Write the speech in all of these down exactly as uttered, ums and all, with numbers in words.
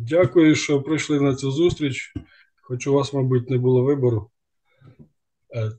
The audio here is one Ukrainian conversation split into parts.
Дякую, що прийшли на цю зустріч. Хоч у вас, мабуть, не було вибору. Е,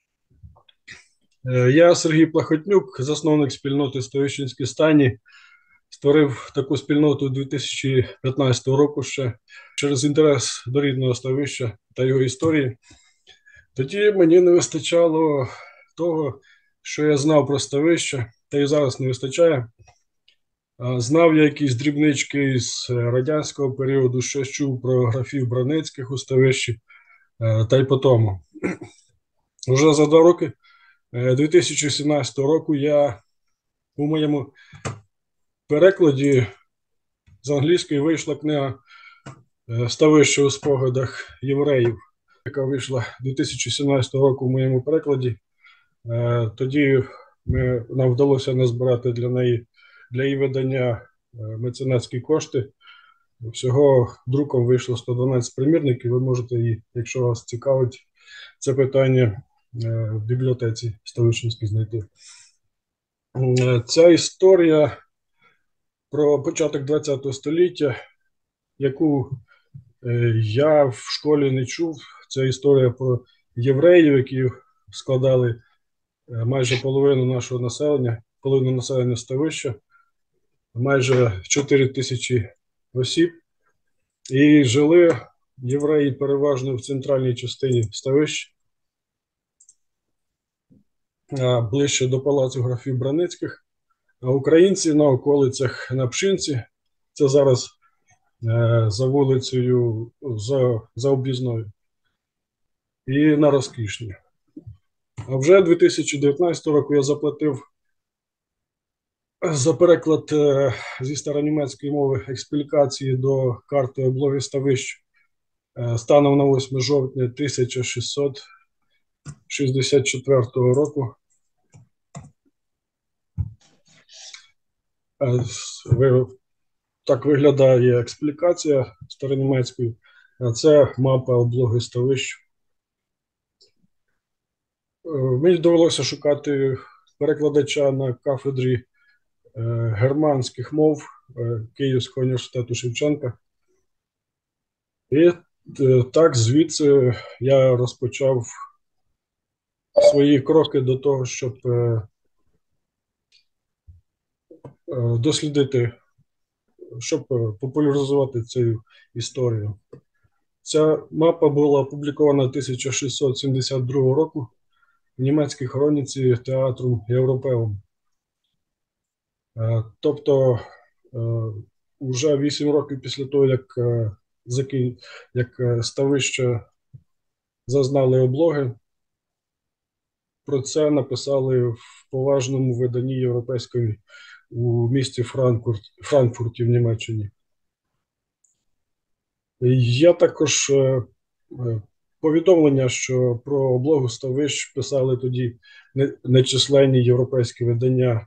е, Я Сергій Плахотнюк, засновник спільноти Ставищенські стані. Створив таку спільноту дві тисячі п'ятнадцятого року ще через інтерес до рідного ставища та його історії. Тоді мені не вистачало того, що я знав про ставище, та й зараз не вистачає. А, Знав я якісь дрібнички з радянського періоду, що чув про графів Браницьких у ставищі, е, та й по тому. Вже за два роки, е, дві тисячі сімнадцятого року, я у моєму перекладі з англійської вийшла книга е, «Ставище у спогадах євреїв», яка вийшла дві тисячі сімнадцятого року в моєму перекладі. Е, Тоді ми, нам вдалося назбирати для неї, для її видання е, меценатські кошти. Всього друком вийшло сто дванадцять примірників. Ви можете її, якщо вас цікавить це питання, е, в бібліотеці Ставищенській знайти. Е, Ця історія про початок ХХ століття, яку е, я в школі не чув, це історія про євреїв, які складали е, майже половину нашого населення, половину населення Ставища, майже чотири тисячі осіб. І жили євреї переважно в центральній частині Ставища, ближче до палацу графів Браницьких, а українці на околицях на Пшинці, це зараз е, за вулицею, за, за об'їзною, і на Розкішні. А вже дві тисячі дев'ятнадцятого року я заплатив за переклад е, зі старонімецької мови експлікації до карти облоги Ставищ е, станом на восьме жовтня тисяча шістсот шістдесят четвертого року. Е, ви, так виглядає експлікація старонімецькою, а це мапа облоги Ставищ. Е, Мені довелося шукати перекладача на кафедрі е, германських мов е, Київського університету Шевченка. І е, так звідси я розпочав свої кроки до того, щоб е, е, дослідити, щоб е, популяризувати цю історію. Ця мапа була опублікована тисяча шістсот сімдесят другого року в німецькій хроніці Театрум Європеум. Е, Тобто, вже вісім років після того, як, е, заки- як е, ставище зазнали облоги, про це написали в поважному виданні європейської у місті Франкфурт, Франкфурті в Німеччині. Є також е, е, повідомлення, що про облогу ставищ писали тоді не- нечисленні європейські видання.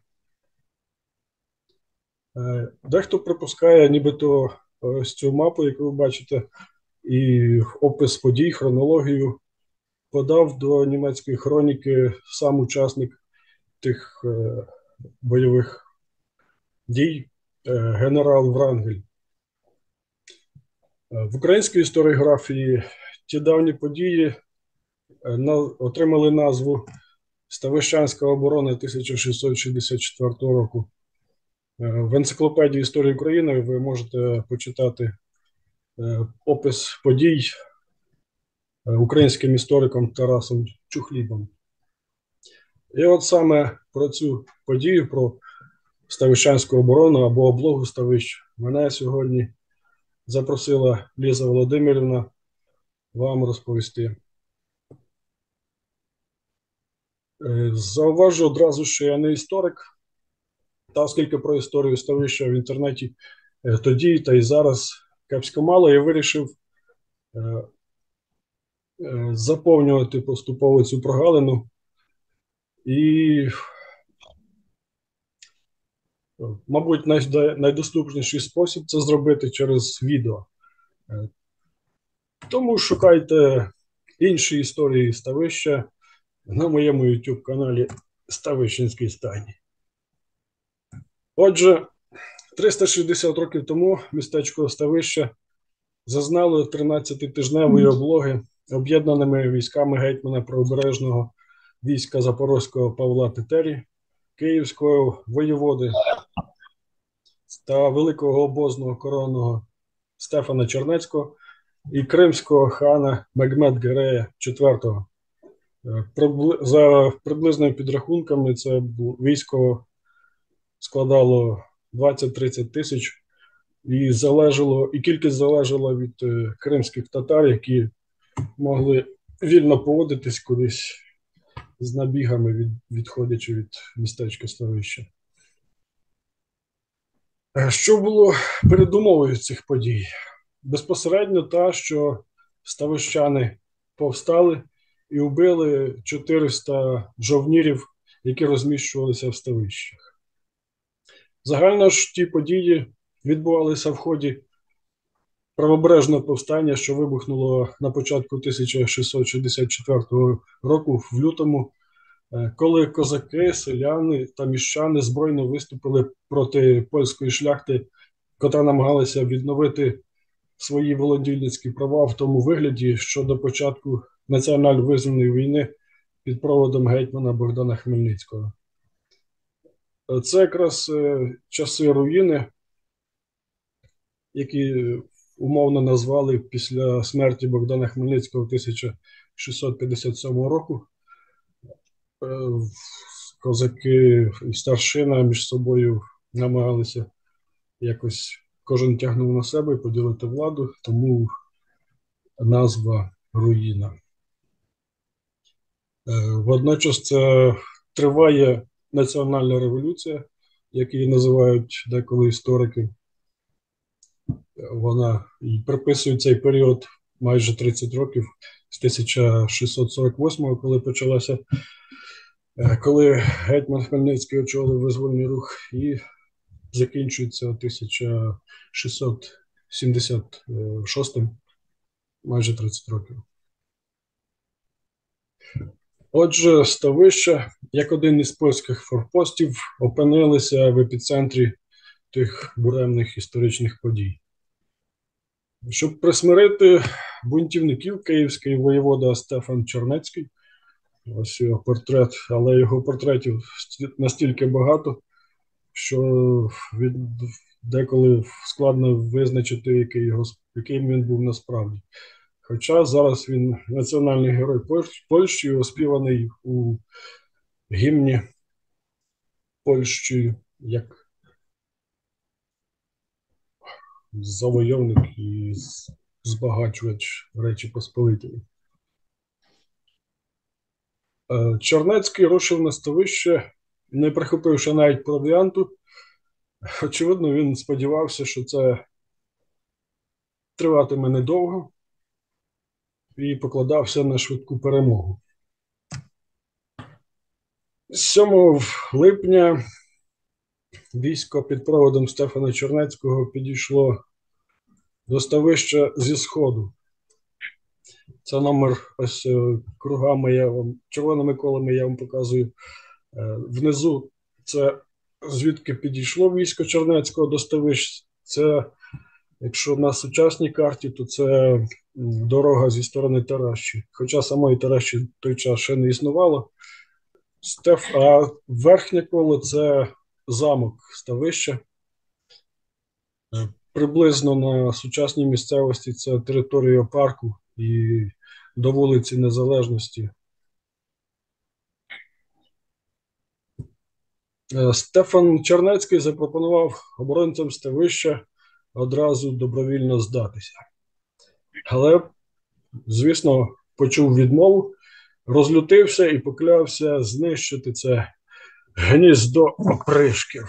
Е, Дехто припускає, нібито ось цю мапу, яку ви бачите, і опис подій, хронологію подав до німецької хроніки сам учасник тих е, бойових дій, е, генерал Врангель. Е, В українській історіографії ті давні події е, на, отримали назву Ставищанська оборона тисяча шістсот шістдесят четвертого року. Е, В енциклопедії історії України ви можете почитати е, опис подій е, українським істориком Тарасом Чухлібом. І от саме про цю подію, про Ставищанську оборону або облогу Ставищ, мене сьогодні запросила Ліза Володимирівна вам розповісти. Е, Зауважу одразу, що я не історик, та оскільки про історію Ставища в інтернеті е, тоді та й зараз кепсько мало, я вирішив е, е, заповнювати поступово цю прогалину і, мабуть, найда- найдоступніший спосіб це зробити через відео. Е, Тому шукайте інші історії Ставища на моєму YouTube каналі Ставищенські стані. Отже, триста шістдесят років тому містечко Ставище зазнало тринадцятитижневої облоги об'єднаними військами гетьмана Правобережного війська Запорозького Павла Тетері, Київського воєводи та великого обозного коронного Стефана Чернецького і кримського хана Мегмед-Герея четвертого. За приблизними підрахунками, це військо складало двадцять-тридцять тисяч, і залежало, і кількість залежала від кримських татар, які могли вільно поводитись кудись з набігами, від, відходячи від містечка Ставища. Що було передумовою цих подій? Безпосередньо та, що ставищани повстали і вбили чотириста жовнірів, які розміщувалися в ставищах. Загально ж ті події відбувалися в ході правобережного повстання, що вибухнуло на початку тисяча шістсот шістдесят четвертого року в лютому, коли козаки, селяни та міщани збройно виступили проти польської шляхти, котра намагалася відновити свої володільницькі права в тому вигляді, що до початку національно-визвольної війни під проводом гетьмана Богдана Хмельницького. Це якраз часи руїни, які умовно назвали після смерті Богдана Хмельницького тисяча шістсот п'ятдесят сьомого року. Козаки і старшина між собою намагалися якось, кожен тягнув на себе поділити владу, тому назва руїна. Водночас це триває національна революція, як її називають деколи історики. Вона і приписує цей період майже тридцять років, з тисяча шістсот сорок восьмого, коли почалася, коли гетьман Хмельницький очолив визвольний рух, і закінчується тисяча шістсот сімдесят шостим, майже тридцять років. Отже, ставища, як один із польських форпостів, опинилися в епіцентрі тих буремних історичних подій. Щоб присмирити бунтівників, київський воєвода Стефан Чернецький, ось його портрет, але його портретів настільки багато, що від, деколи складно визначити, який його, яким він був насправді. Хоча зараз він національний герой Польщі, оспіваний у гімні Польщі як завойовник і збагачувач Речі Посполитої. Чернецький рушив на ставище, не прихопивши навіть провіанту. Очевидно, він сподівався, що це триватиме недовго, і покладався на швидку перемогу. сьомого липня військо під проводом Стефана Чернецького підійшло до ставища зі сходу. Це номер ось кругами, я вам, червоними колами я вам показую. Внизу це звідки підійшло військо Чернецького до ставищ. Це, якщо на сучасній карті, то це дорога зі сторони Таращі. Хоча самої Таращі в той час ще не існувало. Стеф, а верхнє коло – це замок ставища. Приблизно на сучасній місцевості це територія парку і до вулиці Незалежності. Стефан Чернецький запропонував оборонцям ставища одразу добровільно здатися. Але, звісно, почув відмову, розлютився і поклявся знищити це гніздо опришків.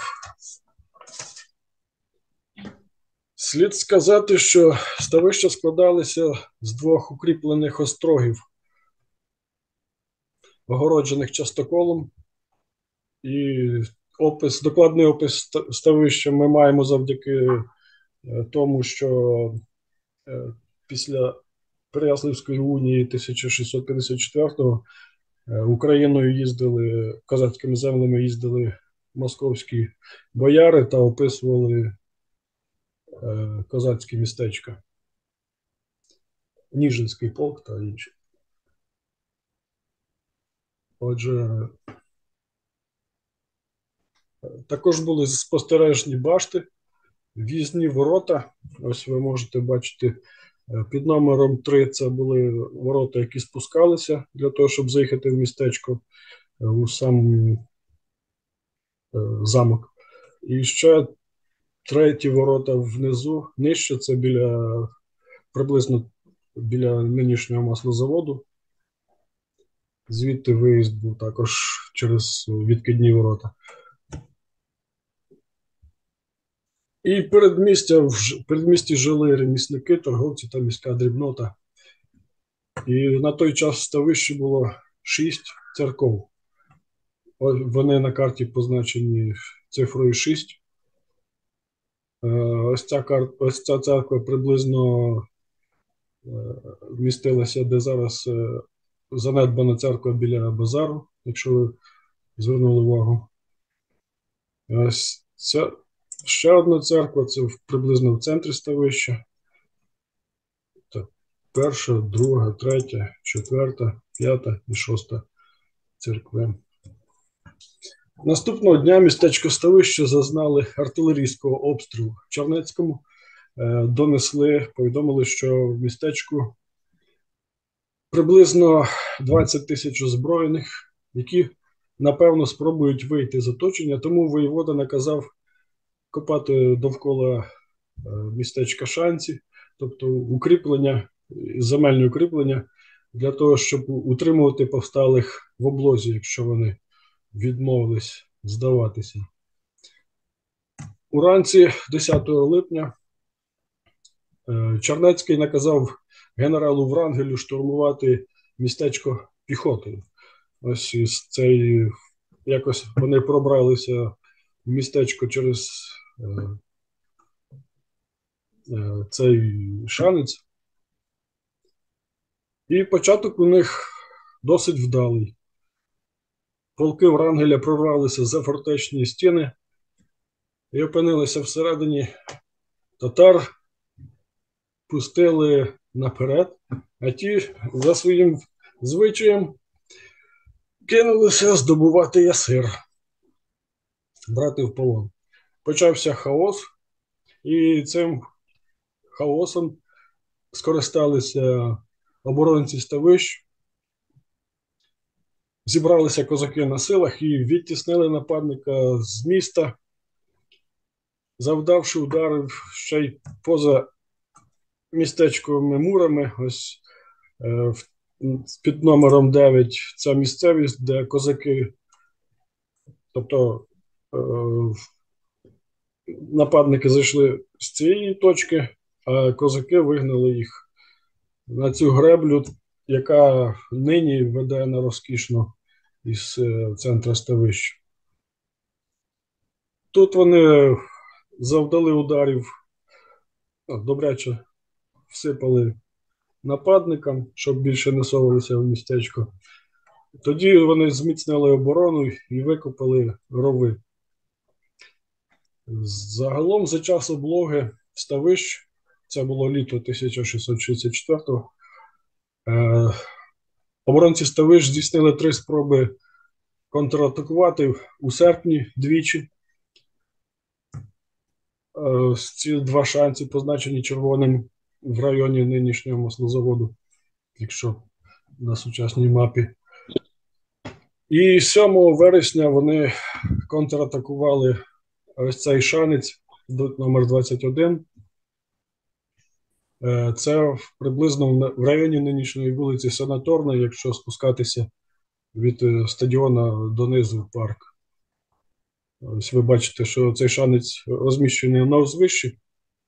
Слід сказати, що ставища складалися з двох укріплених острогів, огороджених частоколом, і опис, докладний опис ставища ми маємо завдяки тому, що після Переяславської унії тисяча шістсот п'ятдесят четвертого Україною їздили, козацькими землями їздили московські бояри та описували козацькі містечка. Ніжинський полк та інші. Отже, також були спостережні башти, в'їзні ворота. Ось ви можете бачити під номером три це були ворота, які спускалися для того, щоб заїхати в містечко у сам замок. І ще треті ворота внизу, нижче, це біля приблизно біля нинішнього маслозаводу. Звідти виїзд був також через відкидні ворота. І передмістя, в передмісті жили ремісники, торговці та міська дрібнота. І на той час в Ставищі було шість церков. Вони на карті позначені цифрою шість. Ось ця, кар... Ось ця церква приблизно вмістилася, де зараз занедбана церква біля базару, якщо ви звернули увагу. Ось ця ще одна церква, це приблизно в центрі Ставища. Так, перша, друга, третя, четверта, п'ята і шоста церкви. Наступного дня містечко Ставище зазнали артилерійського обстрілу. В Чернецькому донесли, повідомили, що в містечку приблизно двадцять тисяч озброєних, які, напевно, спробують вийти з оточення, тому воєвода наказав копати довкола містечка шанці, тобто укріплення, земельні укріплення, для того, щоб утримувати повсталих в облозі, якщо вони відмовились здаватися. Уранці десятого липня Чернецький наказав генералу Врангелю штурмувати містечко піхотою. Ось із цей, якось вони пробралися в містечко через е, е, цей шанець. І початок у них досить вдалий. Полки Врангеля прорвалися за фортечні стіни і опинилися всередині. Татар пустили наперед, а ті за своїм звичаєм кинулися здобувати Ясир, брати в полон. Почався хаос, і цим хаосом скористалися оборонці Ставищ, зібралися козаки на силах і відтіснили нападника з міста, завдавши ударів ще й поза містечковими мурами. Ось е, під номером дев'ять ця місцевість, де козаки, тобто е, нападники зайшли з цієї точки, а козаки вигнали їх на цю греблю, яка нині веде на розкішно із центру Ставища. Тут вони завдали ударів, добряче всипали нападникам, щоб більше не совалися в містечко. Тоді вони зміцнили оборону і викопали рови. Загалом за час облоги Ставищ, це було літо тисяча шістсот шістдесят четвертого, е, оборонці Ставищ здійснили три спроби контратакувати у серпні двічі. Е, ці два шанси позначені червоним в районі нинішнього маслозаводу, якщо на сучасній мапі. І сьомого вересня вони контратакували ось цей шанець, номер двадцять один. Це приблизно в районі нинішньої вулиці Санаторної, якщо спускатися від стадіона донизу в парк. Ось ви бачите, що цей шанець розміщений на узвищі.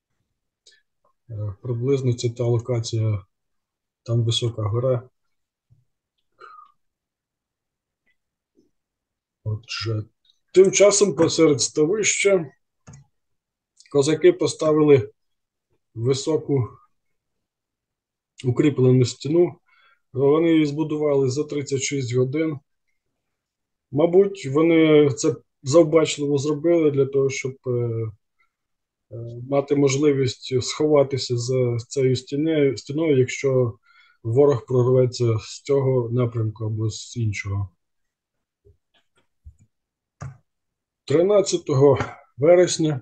Приблизно це та локація, там висока гора. Отже, тим часом посеред Ставища козаки поставили високу укріплену стіну. Вони її збудували за тридцять шість годин. Мабуть, вони це завбачливо зробили для того, щоб мати можливість сховатися за цією стіною, стіною, якщо ворог прорветься з цього напрямку або з іншого. тринадцятого вересня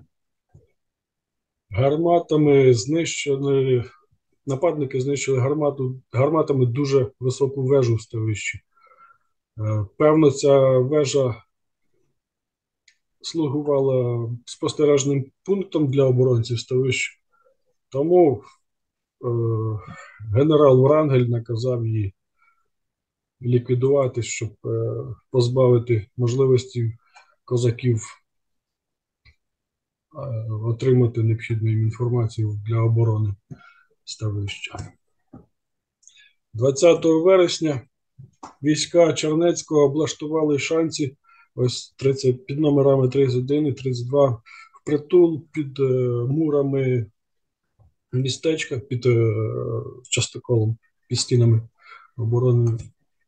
гарматами знищили, нападники знищили гармату, гарматами дуже високу вежу в ставищі. Певно, ця вежа слугувала спостережним пунктом для оборонців ставища, тому е, генерал Врангель наказав її ліквідувати, щоб е, позбавити можливості козаків е, отримати необхідну їм інформацію для оборони ставища. двадцятого вересня війська Чернецького облаштували шанці ось тридцять, під номерами тридцять один і тридцять два впритул під е, мурами містечка, під е, частоколом, під стінами оборони.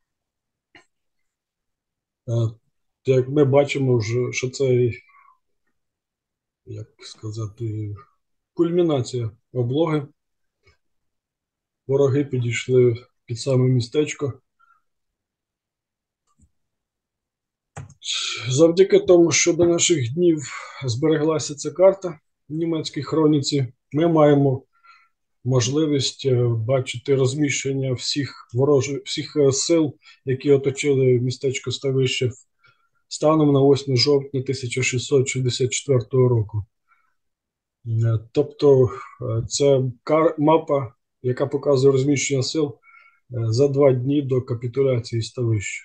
Е, як ми бачимо, вже, що це, як сказати, кульмінація облоги. Вороги підійшли під саме містечко. Завдяки тому, що до наших днів збереглася ця карта в німецькій хроніці, ми маємо можливість бачити розміщення всіх ворожих, всіх сил, які оточили містечко ставище станом на восьме жовтня тисяча шістсот шістдесят четвертого року. Тобто це мапа, яка показує розміщення сил за два дні до капітуляції ставища.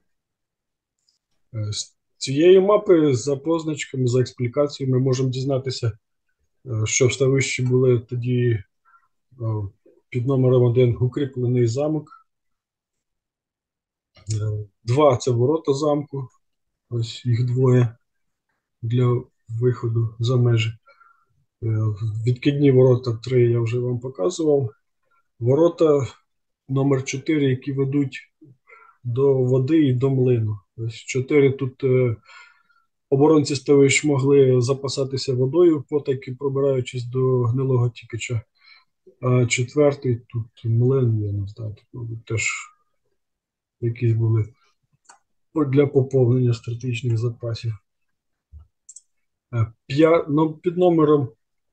З цієї мапи за позначками, за експлікацією ми можемо дізнатися, що в ставищі були тоді під номером один укріплений замок. Два – це ворота замку, ось їх двоє для виходу за межі. Відкидні ворота три я вже вам показував. Ворота номер чотири, які ведуть до води і до млину. Ось чотири тут е, оборонці ставищ могли запасатися водою, потайки пробираючись до Гнилого Тікача. А четвертий тут млин, я не знаю, тут, мабуть, теж якісь були для поповнення стратегічних запасів. П'я... Ну, під номером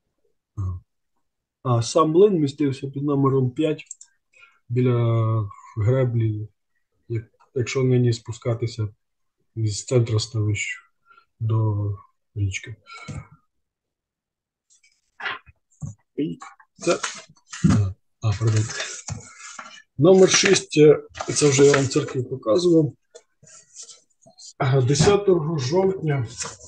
а, сам млин містився під номером п'ять біля греблі, як... якщо нині спускатися з центру ставища до річки. І це... А, пардон. Номер шість, це вже я вам церкві показував. десятого жовтня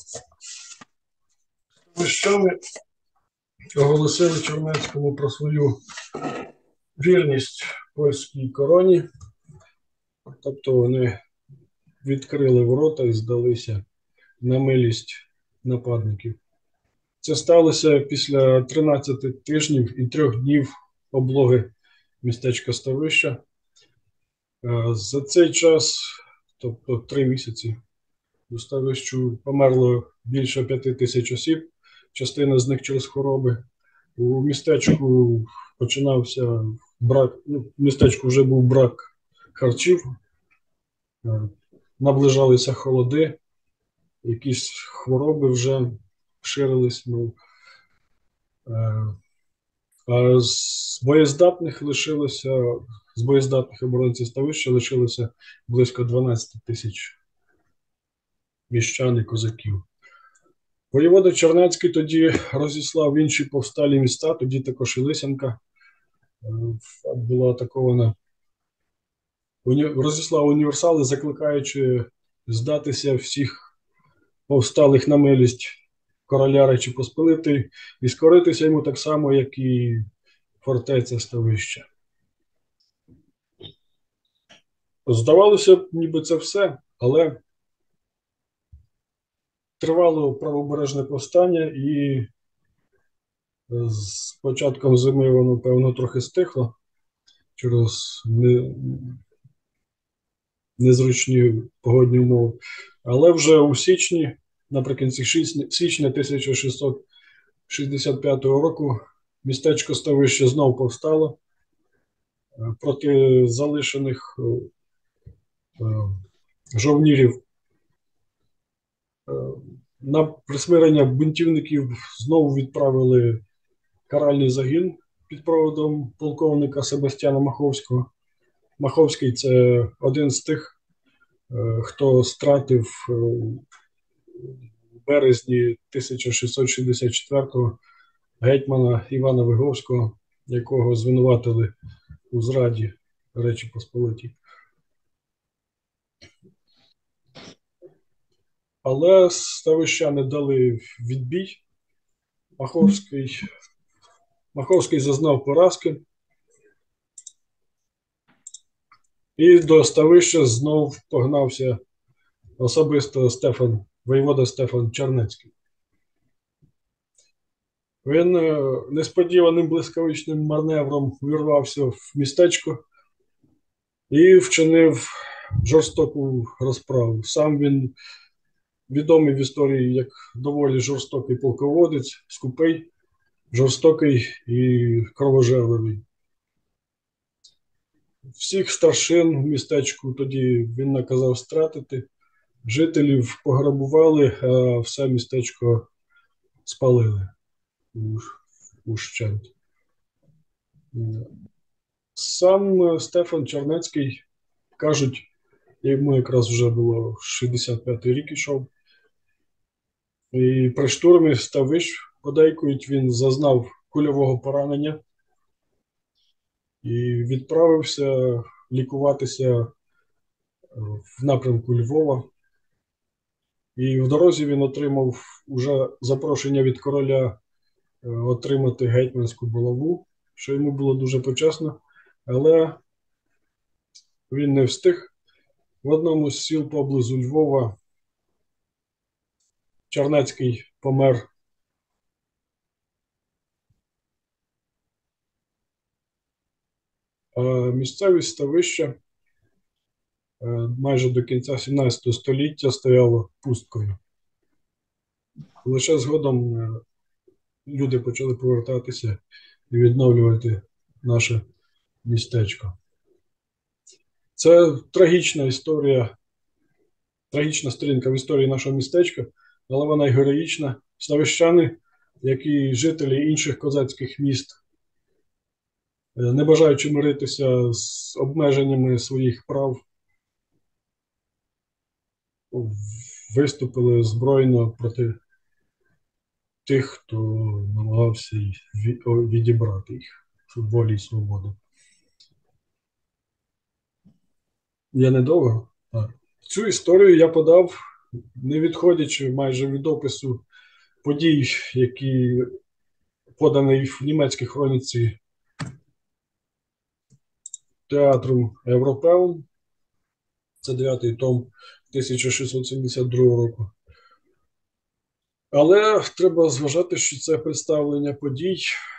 ставищани оголосили Чернецькому про свою вірність польській короні. Тобто вони відкрили ворота і здалися на милість нападників. Це сталося після тринадцяти тижнів і трьох днів облоги містечка ставища. За цей час, тобто три місяці, у ставищу померло більше п'яти тисяч осіб, частина з них через хвороби. У містечку починався брак, ну, в містечку вже був брак харчів, наближалися холоди, якісь хвороби вже ширились. Ну, а з боєздатних лишилося, з боєздатних оборонців ставища лишилося близько дванадцять тисяч міщан і козаків. Воєвода Чернецький тоді розіслав інші повсталі міста, тоді також і Лисянка була атакована. Розіслав універсали, закликаючи здатися всіх повсталих на милість короля Речі Посполитої і скоритися йому так само, як і фортеця ставища. Здавалося б, ніби це все, але тривало правобережне повстання, і з початком зими воно, певно, трохи стихло через не... незручні погодні умови. Але вже у січні, наприкінці січня тисяча шістсот шістдесят п'ятого року містечко Ставище знов повстало проти залишених жовнірів. На присмирення бунтівників знову відправили каральний загін під проводом полковника Себастьяна Маховського. Маховський – це один з тих, хто стратив в березні тисяча шістсот шістдесят четвертого гетьмана Івана Виговського, якого звинуватили у зраді Речі Посполитій. Але ставищани дали відбій. Маховський, Маховський зазнав поразки. І до Ставища знов погнався особисто Стефан, воєвода Стефан Чернецький. Він несподіваним блискавичним маневром увірвався в містечко і вчинив жорстоку розправу. Сам він відомий в історії як доволі жорстокий полководець, скупий, жорстокий і кровожерливий. Всіх старшин в містечку тоді він наказав стратити, жителів пограбували, а все містечко спалили ущент. Сам Стефан Чернецький, кажуть, йому якраз вже було шістдесят п'ятий рік ішов, і при штурмі Ставищ, подейкують, він зазнав кульового поранення і відправився лікуватися в напрямку Львова. І в дорозі він отримав уже запрошення від короля отримати гетьманську булаву, що йому було дуже почесно, але він не встиг. В одному з сіл поблизу Львова Чернецький помер. А місцевість Ставища майже до кінця сімнадцятого століття стояло пусткою. Лише згодом люди почали повертатися і відновлювати наше містечко. Це трагічна історія, трагічна сторінка в історії нашого містечка, але вона й героїчна. Ставищани, як і жителі інших козацьких міст, не бажаючи миритися з обмеженнями своїх прав, виступили збройно проти тих, хто намагався відібрати їх волі і свободу. Я недовго. Так. Цю історію я подав, не відходячи майже від опису подій, які подані в німецькій хроніці театру Європеум. Це дев'ятий том тисяча шістсот сімдесят другого року. Але треба зважати, що це представлення подій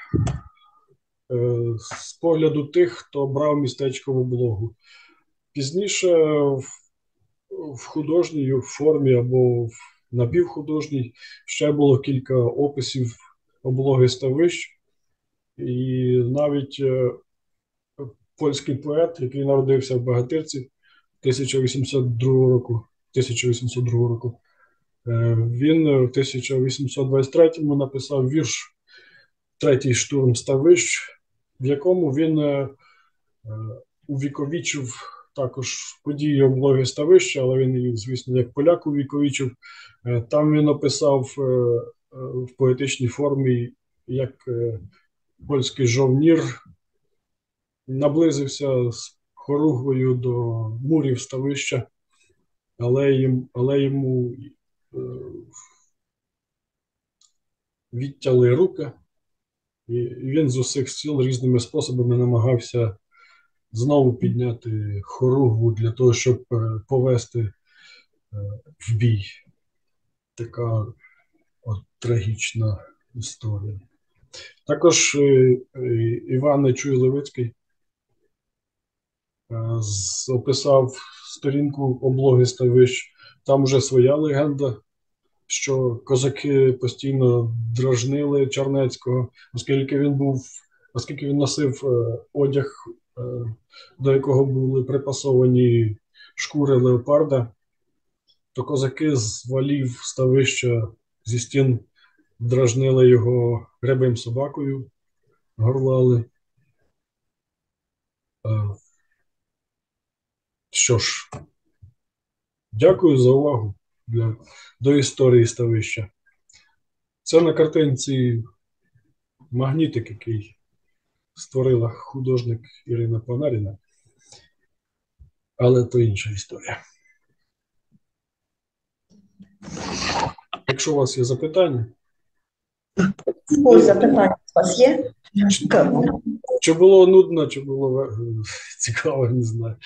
е, з погляду тих, хто брав містечко в облогу. Пізніше в, в художній формі або в напівхудожній ще було кілька описів облоги Ставищ. І навіть е, польський поет, який народився в Багатирці тисяча вісімсот другого року, тисяча вісімсот другого року, він в тисяча вісімсот двадцять третьому написав вірш «Третій штурм Ставищ», в якому він увіковічив також події облоги Ставища, але він її, звісно, як поляк увіковічив. Там він описав в поетичній формі, як польський жовнір наблизився з хоругвою до мурів Ставища, але, їм, але йому відтяли руки, і він з усіх сил різними способами намагався знову підняти хоругву для того, щоб повести в бій. Така от трагічна історія. Також Іван Нечуй-Левицький описав сторінку облоги Ставищ. Там вже своя легенда що козаки постійно дражнили Чернецького, оскільки він був, оскільки він носив е, одяг, е, до якого були припасовані шкури леопарда, то козаки з валів ставища зі стін дражнили його рябим собакою, горлали. Е, Що ж, дякую за увагу для, до історії ставища. Це на картинці магнітик, який створила художник Ірина Панаріна, але то інша історія. Якщо у вас є запитання, Ось запитання у вас є? чи було нудно, чи було е, цікаво, не знаю.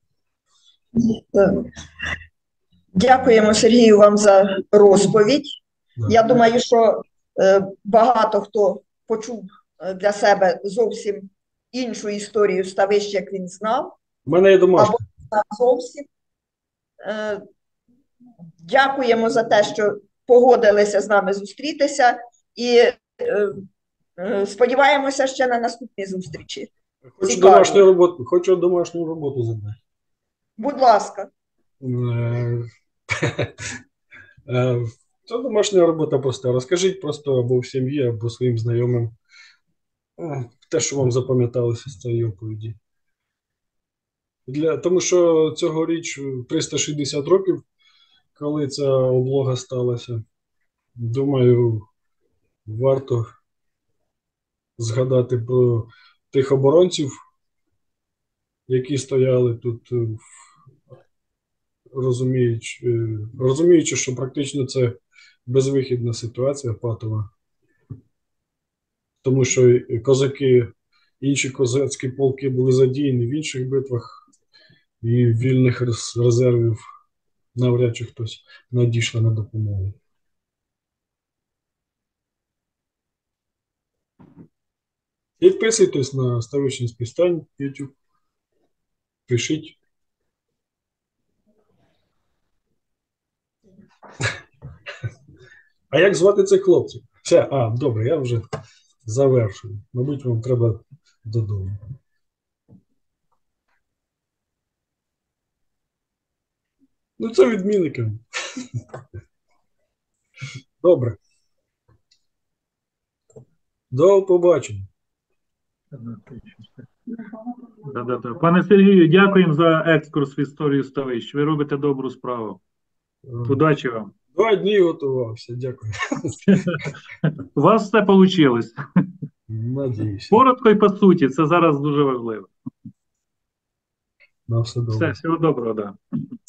Дякуємо, Сергію, вам за розповідь. Да. Я думаю, що е, багато хто почув е, для себе зовсім іншу історію ставища, як він знав, У мене є домашня. або знав зовсім. Е, Дякуємо за те, що погодилися з нами зустрітися, і е, е, сподіваємося ще на наступні зустрічі. Хочу Цікаво. домашню роботу, хочу домашню роботу задати. Будь ласка. Е, е, Це домашня робота проста. Розкажіть просто або в сім'ї, або своїм знайомим е, те, що вам запам'яталося з цієї оповіді. Для, тому що цьогоріч триста шістдесят років, коли ця облога сталася. Думаю, варто згадати про тих оборонців, які стояли тут, е, розуміючи, е, розуміючи, що практично це безвихідна ситуація патова. Тому що і козаки, інші козацькі полки були задіяні в інших битвах, і вільних рез- резервів навряд чи хтось надійшла на допомогу. Підписуйтесь на Ставищенський стань YouTube, пишіть. А як звати цих хлопців? Все, а, добре, я вже завершую. Мабуть, вам треба додому. Ну, це відмінники. Добре. До побачення. Да-да-да. Пане Сергію, дякуємо за екскурс в історію ставищ. Ви робите добру справу. Удачі вам. Два дні готувався, дякую. У вас все вийшло. Надіюся. Коротко і по суті, це зараз дуже важливо. На все добре. Все, всього доброго, да.